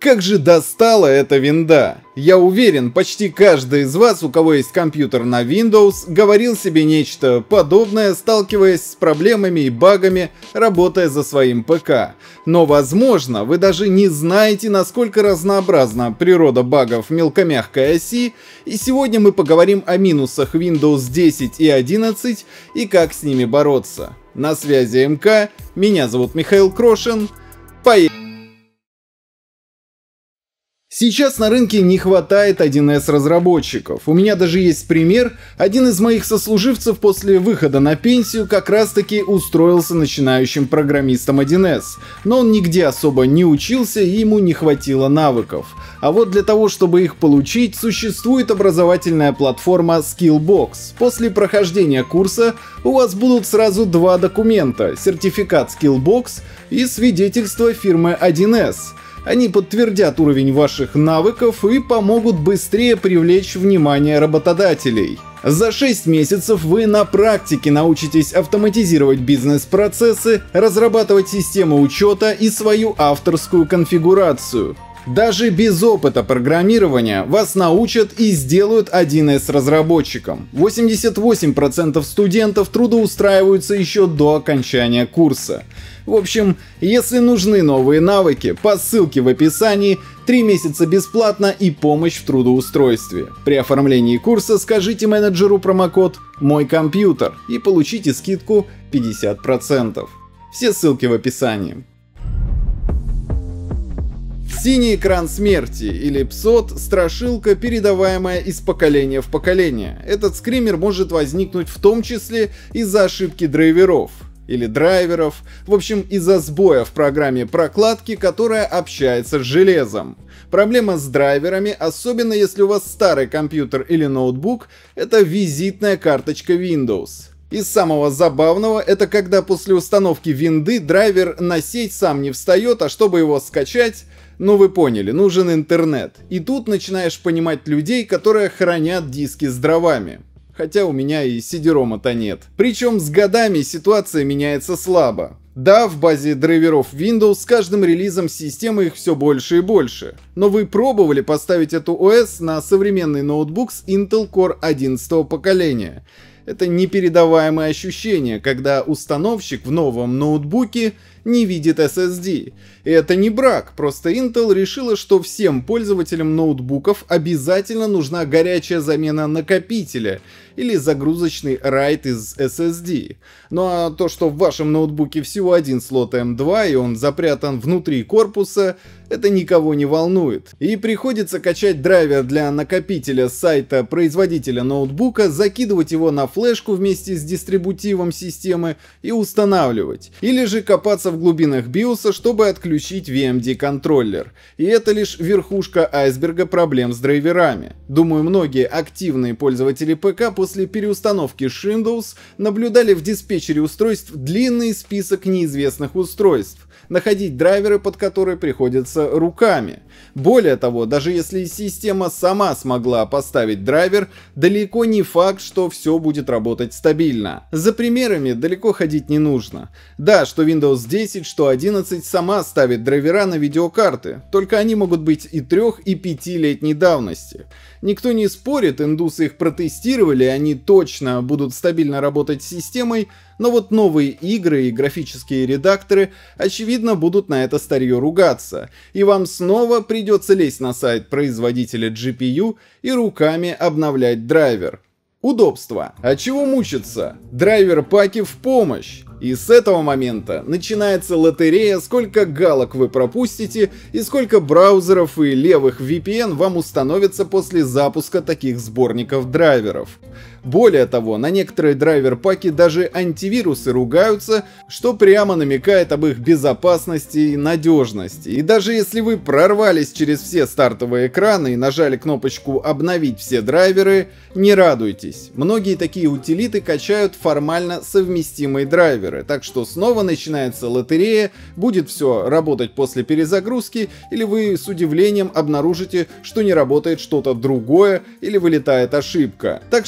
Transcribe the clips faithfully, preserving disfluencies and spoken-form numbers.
Как же достала эта винда! Я уверен, почти каждый из вас, у кого есть компьютер на Windows, говорил себе нечто подобное, сталкиваясь с проблемами и багами, работая за своим ПК. Но возможно, вы даже не знаете, насколько разнообразна природа багов в мелкомягкой оси, и сегодня мы поговорим о минусах Windows десять и одиннадцать и как с ними бороться. На связи МК, меня зовут Михаил Крошин. Поехали! Сейчас на рынке не хватает один эс разработчиков. У меня даже есть пример. Один из моих сослуживцев после выхода на пенсию как раз таки устроился начинающим программистом один эс. Но он нигде особо не учился и ему не хватило навыков. А вот для того, чтобы их получить, существует образовательная платформа Skillbox. После прохождения курса у вас будут сразу два документа: сертификат Skillbox и свидетельство фирмы один эс. Они подтвердят уровень ваших навыков и помогут быстрее привлечь внимание работодателей. За шесть месяцев вы на практике научитесь автоматизировать бизнес-процессы, разрабатывать систему учета и свою авторскую конфигурацию. Даже без опыта программирования вас научат и сделают один эс разработчиком. восемьдесят восемь процентов студентов трудоустраиваются еще до окончания курса. В общем, если нужны новые навыки, по ссылке в описании, три месяца бесплатно и помощь в трудоустройстве. При оформлении курса скажите менеджеру промокод «Мой компьютер» и получите скидку пятьдесят процентов. Все ссылки в описании. Синий экран смерти или псот – страшилка, передаваемая из поколения в поколение. Этот скример может возникнуть в том числе из-за ошибки драйверов или драйверов, в общем, из-за сбоя в программе прокладки, которая общается с железом. Проблема с драйверами, особенно если у вас старый компьютер или ноутбук, это визитная карточка Windows. Из самого забавного, это когда после установки винды драйвер на сеть сам не встает, а чтобы его скачать, ну вы поняли, нужен интернет. И тут начинаешь понимать людей, которые хранят диски с дровами. Хотя у меня и си ди-рома-то нет. Причем с годами ситуация меняется слабо. Да, в базе драйверов Windows с каждым релизом системы их все больше и больше. Но вы пробовали поставить эту о эс на современный ноутбук с Intel Core одиннадцатого поколения? Это непередаваемое ощущение, когда установщик в новом ноутбуке не видит эс эс ди. И это не брак, просто Intel решила, что всем пользователям ноутбуков обязательно нужна горячая замена накопителя или загрузочный райт из эс эс ди. Ну а то, что в вашем ноутбуке всего один слот эм два и он запрятан внутри корпуса, это никого не волнует. И приходится качать драйвер для накопителя с сайта производителя ноутбука, закидывать его на флешку вместе с дистрибутивом системы и устанавливать. Или же копаться в глубинах биоса, чтобы отключить ви эм ди-контроллер. И это лишь верхушка айсберга проблем с драйверами. Думаю, многие активные пользователи ПК после переустановки Windows наблюдали в диспетчере устройств длинный список неизвестных устройств. Находить драйверы, под которые приходится руками. Более того, даже если система сама смогла поставить драйвер, далеко не факт, что все будет работать стабильно. За примерами далеко ходить не нужно. Да, что Windows десять, что одиннадцать сама ставит драйвера на видеокарты, только они могут быть и трех, и пятилетней давности. Никто не спорит, индусы их протестировали, они точно будут стабильно работать с системой, но вот новые игры и графические редакторы, очевидно, будут на это старье ругаться, и вам снова придется лезть на сайт производителя джи пи ю и руками обновлять драйвер. Удобство. А чего мучиться? Драйвер-паки в помощь. И с этого момента начинается лотерея, сколько галок вы пропустите и сколько браузеров и левых ви пи эн вам установится после запуска таких сборников драйверов. Более того, на некоторые драйвер-паки даже антивирусы ругаются, что прямо намекает об их безопасности и надежности. И даже если вы прорвались через все стартовые экраны и нажали кнопочку «Обновить все драйверы», не радуйтесь. Многие такие утилиты качают формально совместимые драйверы, так что снова начинается лотерея, будет все работать после перезагрузки, или вы с удивлением обнаружите, что не работает что-то другое, или вылетает ошибка. Так что драйвер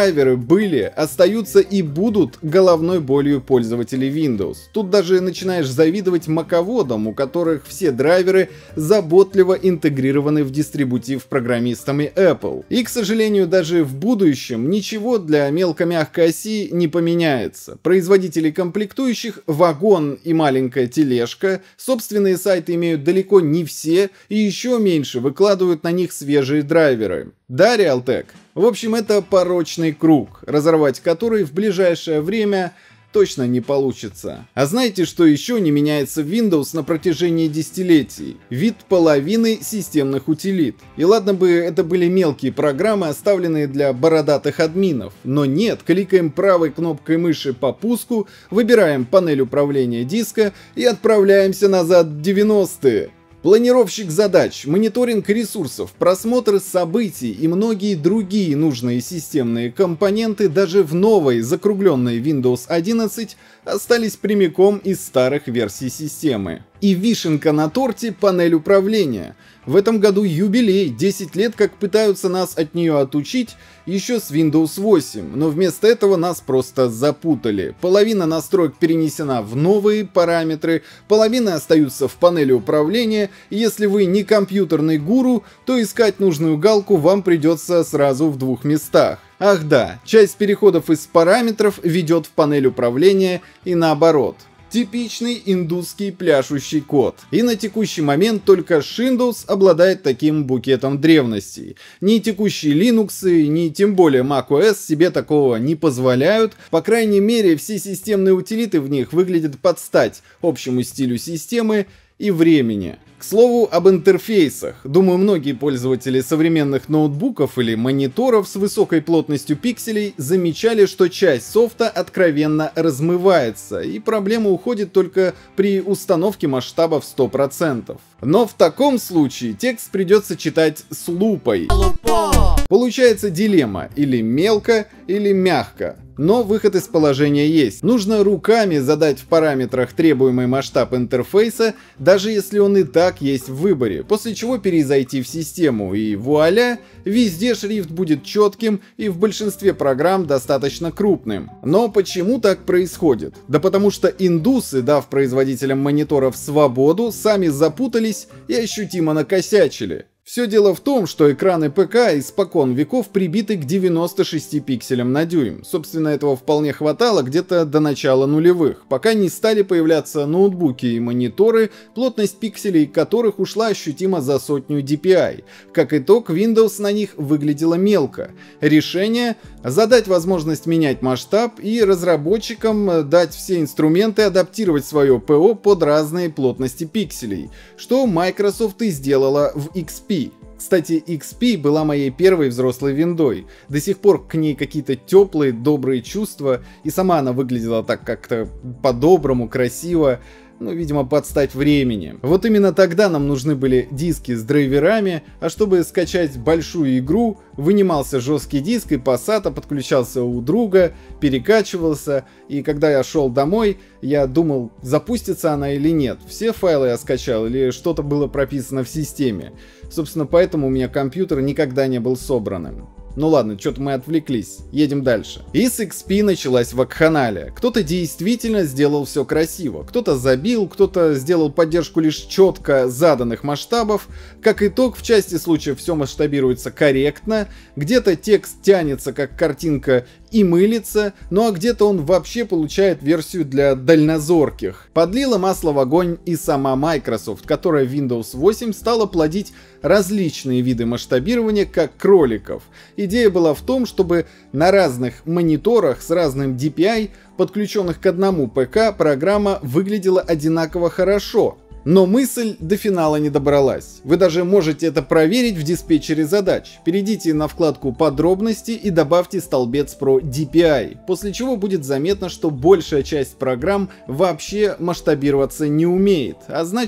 драйверы были, остаются и будут головной болью пользователей Windows. Тут даже начинаешь завидовать маководам, у которых все драйверы заботливо интегрированы в дистрибутив программистами Apple. И, к сожалению, даже в будущем ничего для мелко-мягкой оси не поменяется. Производители комплектующих, вагон и маленькая тележка, собственные сайты имеют далеко не все и еще меньше выкладывают на них свежие драйверы. Да, Realtek? В общем, это порочный круг, разорвать который в ближайшее время точно не получится. А знаете, что еще не меняется в Windows на протяжении десятилетий? Вид половины системных утилит. И ладно бы это были мелкие программы, оставленные для бородатых админов. Но нет, кликаем правой кнопкой мыши по пуску, выбираем панель управления диска и отправляемся назад в девяностые. Планировщик задач, мониторинг ресурсов, просмотр событий и многие другие нужные системные компоненты даже в новой закругленной Windows одиннадцать остались прямиком из старых версий системы. И вишенка на торте — панель управления. В этом году юбилей, десять лет как пытаются нас от нее отучить еще с Windows восемь, но вместо этого нас просто запутали. Половина настроек перенесена в новые параметры, половина остаются в панели управления, и если вы не компьютерный гуру, то искать нужную галку вам придется сразу в двух местах. Ах да, часть переходов из параметров ведет в панель управления и наоборот. Типичный индусский пляшущий код. И на текущий момент только Windows обладает таким букетом древностей. Ни текущие Linux, ни тем более macOS себе такого не позволяют. По крайней мере, все системные утилиты в них выглядят под стать общему стилю системы и времени. К слову об интерфейсах. Думаю, многие пользователи современных ноутбуков или мониторов с высокой плотностью пикселей замечали, что часть софта откровенно размывается, и проблема уходит только при установке масштаба в сто процентов. Но в таком случае текст придется читать с лупой. Получается дилемма: или мелко, или мягко. Но выход из положения есть. Нужно руками задать в параметрах требуемый масштаб интерфейса, даже если он и так есть в выборе, после чего перезайти в систему, и вуаля, везде шрифт будет четким и в большинстве программ достаточно крупным. Но почему так происходит? Да потому что индусы, дав производителям мониторов свободу, сами запутались и ощутимо накосячили. Все дело в том, что экраны ПК испокон веков прибиты к девяноста шести пикселям на дюйм. Собственно, этого вполне хватало где-то до начала нулевых, пока не стали появляться ноутбуки и мониторы, плотность пикселей которых ушла ощутимо за сотню ди пи ай. Как итог, Windows на них выглядела мелко. Решение — задать возможность менять масштаб и разработчикам дать все инструменты адаптировать свое ПО под разные плотности пикселей, что Microsoft и сделала в икс пи. Кстати, икс пи была моей первой взрослой виндой. До сих пор к ней какие-то теплые, добрые чувства, и сама она выглядела так как-то по-доброму, красиво. Ну, видимо, под стать времени. Вот именно тогда нам нужны были диски с драйверами, а чтобы скачать большую игру, вынимался жесткий диск, и по сата подключался у друга, перекачивался, и когда я шел домой, я думал, запустится она или нет. Все файлы я скачал, или что-то было прописано в системе. Собственно, поэтому у меня компьютер никогда не был собранным. Ну ладно, что-то мы отвлеклись, едем дальше. И с икс пи началась вакханалия. Кто-то действительно сделал все красиво, кто-то забил, кто-то сделал поддержку лишь четко заданных масштабов. Как итог, в части случаев все масштабируется корректно, где-то текст тянется как картинка и мылится, ну а где-то он вообще получает версию для дальнозорких. Подлила масло в огонь и сама Microsoft, которая в Windows восемь стала плодить различные виды масштабирования, как кроликов. Идея была в том, чтобы на разных мониторах с разным ди пи ай, подключенных к одному ПК, программа выглядела одинаково хорошо. Но мысль до финала не добралась. Вы даже можете это проверить в диспетчере задач. Перейдите на вкладку «Подробности» и добавьте столбец про ди пи ай, после чего будет заметно, что большая часть программ вообще масштабироваться не умеет, а значит,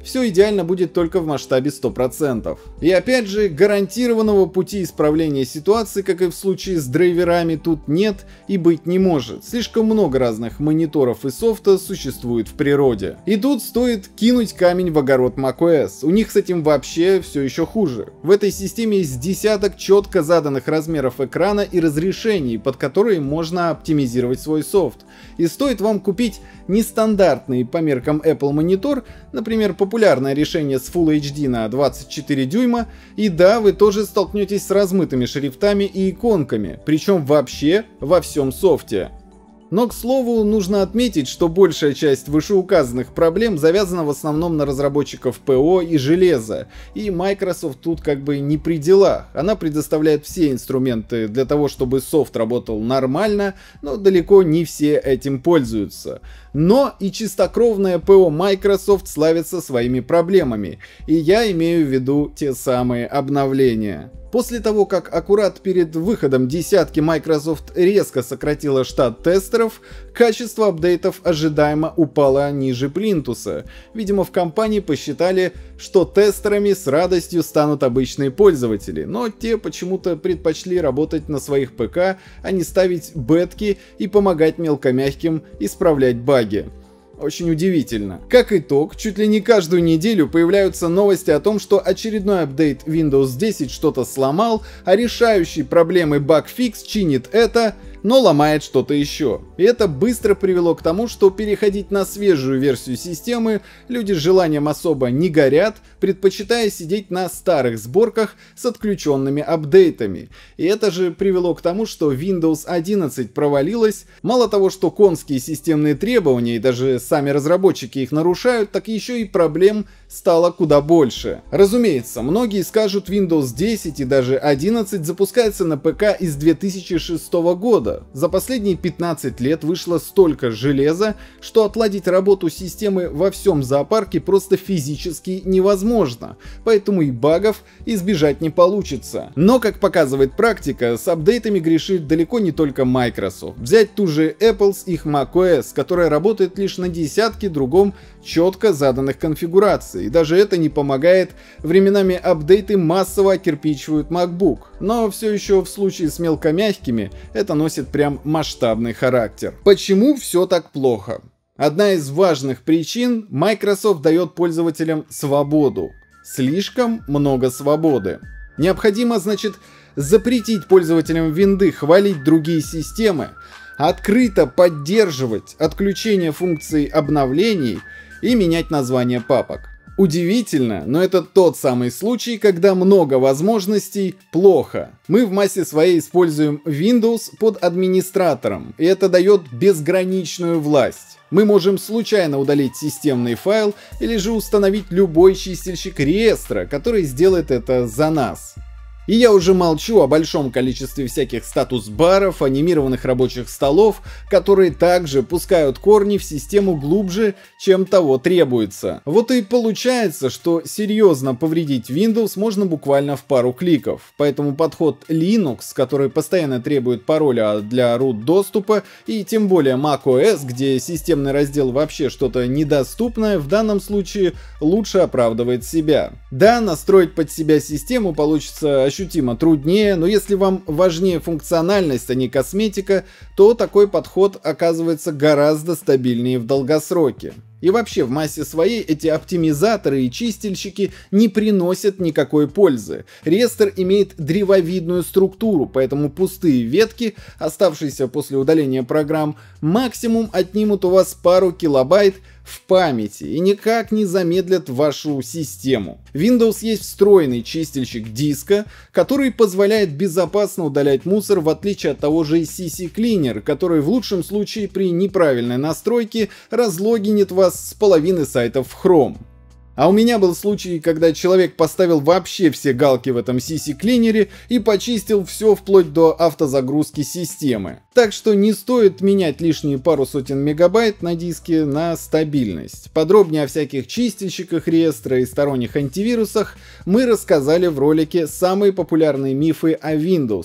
все идеально будет только в масштабе сто процентов. И опять же, гарантированного пути исправления ситуации, как и в случае с драйверами, тут нет и быть не может. Слишком много разных мониторов и софта существует в природе. И тут стоит кинуть камень в огород macOS. У них с этим вообще все еще хуже. В этой системе есть десяток четко заданных размеров экрана и разрешений, под которые можно оптимизировать свой софт. И стоит вам купить нестандартный по меркам Apple монитор, например, популярное решение с Full эйч ди на двадцать четыре дюйма, и да, вы тоже столкнетесь с размытыми шрифтами и иконками, причем вообще во всем софте. Но, к слову, нужно отметить, что большая часть вышеуказанных проблем завязана в основном на разработчиков ПО и железа, и Microsoft тут как бы не при делах. Она предоставляет все инструменты для того, чтобы софт работал нормально, но далеко не все этим пользуются. Но и чистокровное ПО Microsoft славится своими проблемами, и я имею в виду те самые обновления. После того, как аккурат перед выходом десятки Microsoft резко сократила штат тестеров, качество апдейтов ожидаемо упало ниже плинтуса. Видимо, в компании посчитали, что тестерами с радостью станут обычные пользователи, но те почему-то предпочли работать на своих ПК, а не ставить бетки и помогать мелкомягким исправлять баги. Очень удивительно. Как итог, чуть ли не каждую неделю появляются новости о том, что очередной апдейт Windows десять что-то сломал, а решающий проблемы баг-фикс чинит это, но ломает что-то еще. И это быстро привело к тому, что переходить на свежую версию системы люди с желанием особо не горят, предпочитая сидеть на старых сборках с отключенными апдейтами. И это же привело к тому, что Windows одиннадцать провалилась. Мало того, что конские системные требования и даже сами разработчики их нарушают, так еще и проблем стало куда больше. Разумеется, многие скажут, Windows десять и даже одиннадцать запускается на ПК из две тысячи шестого года. За последние пятнадцать лет вышло столько железа, что отладить работу системы во всем зоопарке просто физически невозможно, поэтому и багов избежать не получится. Но, как показывает практика, с апдейтами грешит далеко не только Microsoft. Взять ту же Apple с их macOS, которая работает лишь на десятке другом четко заданных конфигураций. И даже это не помогает, временами апдейты массово окирпичивают MacBook. Но все еще в случае с мелкомягкими это носит прям масштабный характер. Почему все так плохо? Одна из важных причин — Microsoft дает пользователям свободу. Слишком много свободы. Необходимо, значит, запретить пользователям винды хвалить другие системы, открыто поддерживать отключение функций обновлений и менять название папок. Удивительно, но это тот самый случай, когда много возможностей плохо. Мы в массе своей используем Windows под администратором, и это дает безграничную власть. Мы можем случайно удалить системный файл или же установить любой чистильщик реестра, который сделает это за нас. И я уже молчу о большом количестве всяких статус-баров, анимированных рабочих столов, которые также пускают корни в систему глубже, чем того требуется. Вот и получается, что серьезно повредить Windows можно буквально в пару кликов. Поэтому подход Linux, который постоянно требует пароля для root доступа, и тем более macOS, где системный раздел вообще что-то недоступное, в данном случае лучше оправдывает себя. Да, настроить под себя систему получится ощутимо труднее, но если вам важнее функциональность, а не косметика, то такой подход оказывается гораздо стабильнее в долгосроке. И вообще в массе своей эти оптимизаторы и чистильщики не приносят никакой пользы. Реестр имеет древовидную структуру, поэтому пустые ветки, оставшиеся после удаления программ, максимум отнимут у вас пару килобайт в памяти и никак не замедлят вашу систему. В Windows есть встроенный чистильщик диска, который позволяет безопасно удалять мусор, в отличие от того же си си Cleaner, который в лучшем случае при неправильной настройке разлогинит вас с половины сайтов в Chrome. А у меня был случай, когда человек поставил вообще все галки в этом си си Cleaner и почистил все вплоть до автозагрузки системы. Так что не стоит менять лишние пару сотен мегабайт на диске на стабильность. Подробнее о всяких чистильщиках реестра и сторонних антивирусах мы рассказали в ролике «Самые популярные мифы о Windows».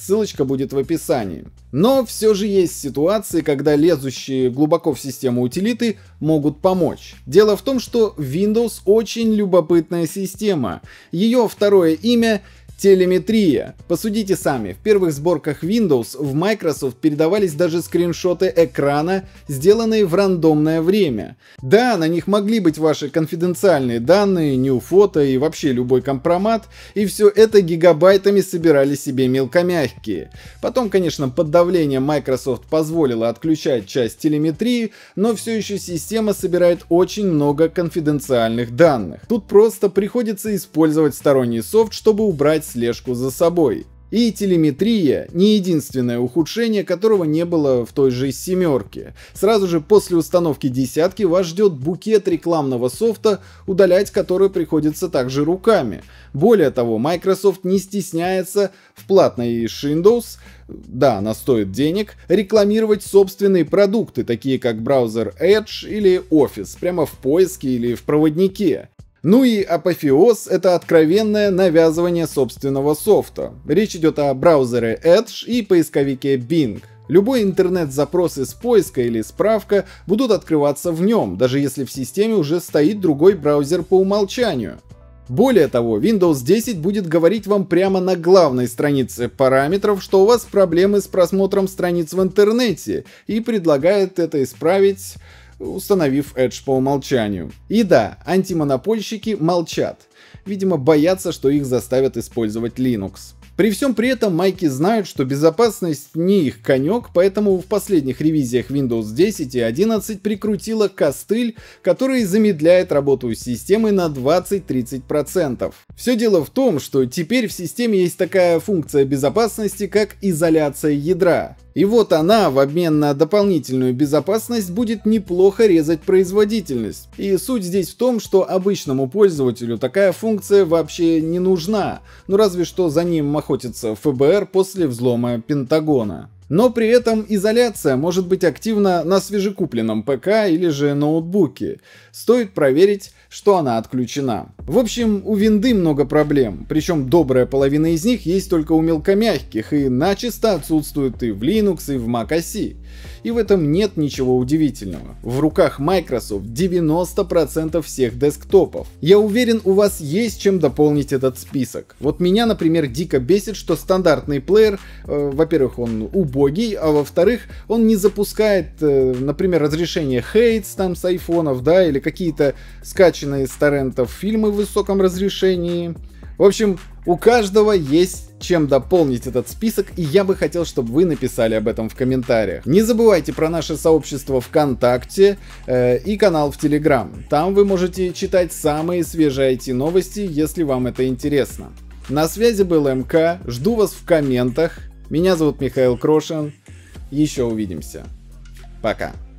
ссылочка будет в описании. Но все же есть ситуации, когда лезущие глубоко в систему утилиты могут помочь. Дело в том, что Windows очень любопытная система. Ее второе имя — телеметрия. Посудите сами, в первых сборках Windows в Microsoft передавались даже скриншоты экрана, сделанные в рандомное время. Да, на них могли быть ваши конфиденциальные данные, нью-фото и вообще любой компромат, и все это гигабайтами собирали себе мелкомягкие. Потом, конечно, под давлением Microsoft позволила отключать часть телеметрии, но все еще система собирает очень много конфиденциальных данных. Тут просто приходится использовать сторонний софт, чтобы убрать слежку за собой. И телеметрия не единственное ухудшение, которого не было в той же семерке. Сразу же после установки десятки вас ждет букет рекламного софта, удалять который приходится также руками. Более того, Microsoft не стесняется в платной Windows, да, она стоит денег, рекламировать собственные продукты, такие как браузер Edge или Office, прямо в поиске или в проводнике. Ну и апофеоз — это откровенное навязывание собственного софта. Речь идет о браузере Edge и поисковике Bing. Любой интернет-запрос из поиска или справка будут открываться в нем, даже если в системе уже стоит другой браузер по умолчанию. Более того, Windows десять будет говорить вам прямо на главной странице параметров, что у вас проблемы с просмотром страниц в интернете, и предлагает это исправить, установив Edge по умолчанию. И да, антимонопольщики молчат. Видимо, боятся, что их заставят использовать Linux. При всем при этом майки знают, что безопасность не их конек, поэтому в последних ревизиях Windows десять и одиннадцать прикрутила костыль, который замедляет работу системы на двадцать-тридцать процентов. Все дело в том, что теперь в системе есть такая функция безопасности, как изоляция ядра. И вот она в обмен на дополнительную безопасность будет неплохо резать производительность. И суть здесь в том, что обычному пользователю такая функция вообще не нужна, ну разве что за ним охотится эф бэ эр после взлома Пентагона. Но при этом изоляция может быть активна на свежекупленном ПК или же ноутбуке. Стоит проверить, что она отключена. В общем, у винды много проблем, причем добрая половина из них есть только у мелкомягких и начисто отсутствуют и в Linux, и в macOS. И в этом нет ничего удивительного. В руках Microsoft девяносто процентов всех десктопов. Я уверен, у вас есть чем дополнить этот список. Вот меня, например, дико бесит, что стандартный плеер, э, во-первых, он убогий, а во-вторых, он не запускает, э, например, разрешение Хейтс там с айфонов, да, или какие-то скачанные с торрентов фильмы в высоком разрешении. В общем, у каждого есть чем дополнить этот список, и я бы хотел, чтобы вы написали об этом в комментариях. Не забывайте про наше сообщество ВКонтакте э, и канал в Телеграм. Там вы можете читать самые свежие ай ти-новости, если вам это интересно. На связи был эм ка, жду вас в комментах. Меня зовут Михаил Крошин. Еще увидимся. Пока.